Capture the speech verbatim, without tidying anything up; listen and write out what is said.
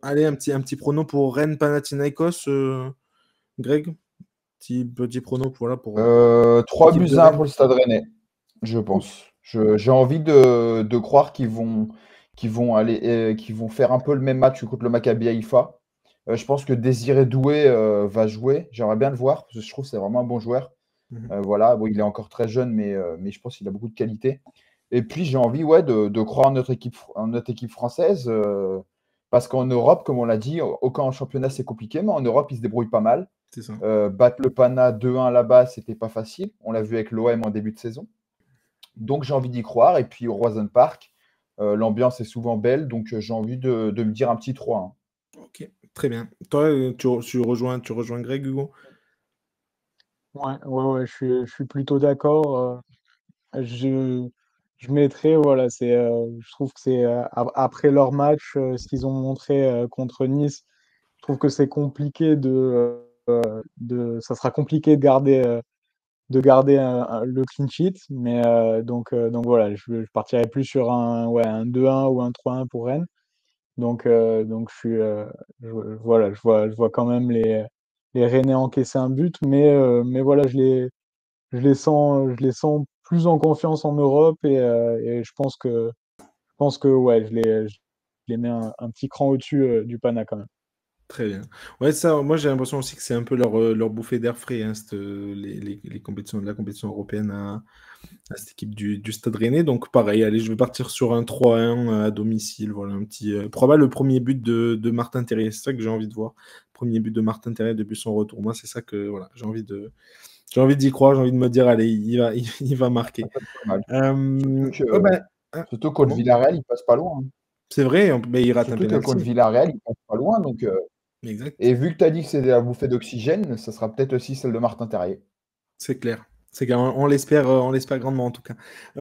Allez, un petit, un petit prono pour Rennes Panathinaikos, euh, Greg. Petit, petit prono pour, voilà, pour euh, Euh, trois l'équipe de buts à un pour Rennes. le Stade Rennais, je Ok. pense. Je- j'ai envie de, de croire qu'ils vont, qu'ils vont aller, euh, qu'ils vont faire un peu le même match que contre le Maccabi Haïfa. Euh, je pense que Désiré Doué euh, va jouer. J'aimerais bien le voir, parce que je trouve que c'est vraiment un bon joueur. Mhm. Euh, voilà, bon, il est encore très jeune, mais, euh, mais je pense qu'il a beaucoup de qualité. Et puis j'ai envie, ouais, de, de croire en notre équipe, en notre équipe française, euh, parce qu'en Europe, comme on l'a dit, aucun championnat c'est compliqué, mais en Europe, ils se débrouillent pas mal. C'est ça. Euh, battre le Pana deux un là-bas, c'était pas facile. On l'a vu avec l'O M en début de saison. Donc j'ai envie d'y croire. Et puis au Roison Park, euh, l'ambiance est souvent belle, donc euh, j'ai envie de, de me dire un petit trois un. Ok, très bien. Toi, euh, tu, tu rejoins, tu rejoins Greg, Hugo? Ouais, ouais, ouais, je suis, je suis plutôt d'accord. euh, Je, je mettrais, voilà, c'est, euh, je trouve que c'est euh, ap- après leur match, euh, ce qu'ils ont montré euh, contre Nice, je trouve que c'est compliqué de, euh, de, ça sera compliqué de garder, euh, de garder un- un- le clean sheet, mais euh, donc, euh, donc voilà, je, je partirais plus sur un, ouais, un deux un ou un trois un pour Rennes. Donc, euh, donc je suis, euh, je- voilà, je vois, je vois quand même les, les Rennais encaisser un but, mais, euh, mais voilà, je les je les sens, je les sens plus en confiance en Europe et, euh, et je pense que, je pense que ouais, je les, je les mets un, un petit cran au-dessus euh, du Pana quand même. Très bien. Ouais, ça, moi j'ai l'impression aussi que c'est un peu leur, euh, leur bouffée d'air frais, hein, cette, euh, les, les, les compétitions, la compétition européenne à, à cette équipe du, du Stade Rennais. Donc pareil, allez, je vais partir sur un trois un à domicile. Voilà, un petit. Euh, probable le premier but de, de Martin Terrier. C'est ça que j'ai envie de voir. Premier but de Martin Terrier depuis son retour. Moi, c'est ça que voilà, j'ai envie de. J'ai envie d'y croire, j'ai envie de me dire, allez, il va, il, il va Ça marquer. peut être pas mal. Surtout Euh, que, oh ben, hein, surtout contre comment? Villarreal, il passe pas loin, hein. C'est vrai, on- mais il rate un Surtout que contre penalty. Villarreal, il passe pas loin. Donc, euh, Exact. et vu que tu as dit que c'était la bouffée d'oxygène, ça sera peut-être aussi celle de Martin Terrier. C'est clair. C'est clair. On, on l'espère, euh, on l'espère grandement en tout cas.